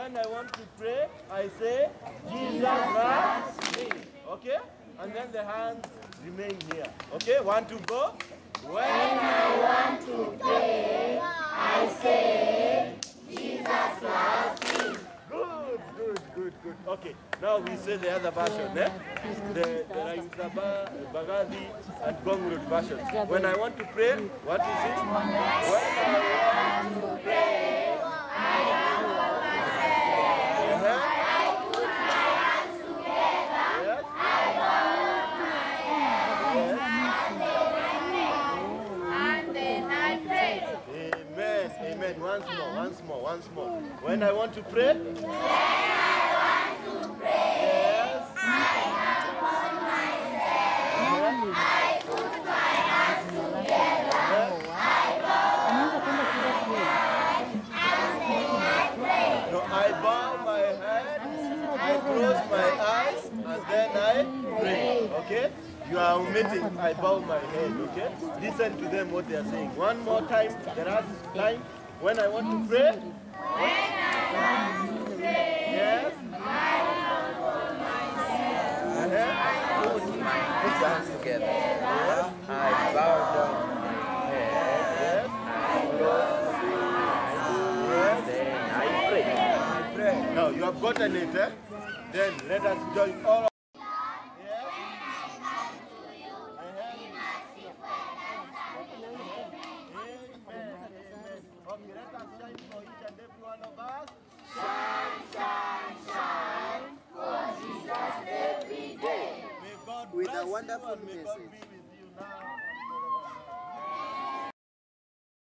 when I want to pray, I say, Jesus loves me. Okay? And then the hands remain here. Okay? 1, 2, go. When I want to pray, I say, Jesus loves me. Good, good, good, good. Okay, now we say the other version, eh? The Raimsaba, Bagadi, and Gomrut version. When I want to pray, what is it? When I want to pray, I humble myself. I put my hands together. Yes. I bow my head. Yes. And then I pray. Amen, amen. Once more. When I want to pray? When I want to pray, yes. I humble myself. I put my hands together. I bow my head. And then I pray. No, I bow my head, I close my eyes, and then I pray. Okay? You are omitting, I bow my head, okay? Listen to them what they are saying. One more time, the last time. When I want to pray? When I want to pray, yes. I humble myself. I put my hands together. Yes. I bow down my head. Yes. I close my eyes. Then I pray. Now you have gotten it, eh? Then let us join all. Okay, let us shine for each and every one of us. Shine, shine, shine for Jesus every day. May God bless you and may God be with you.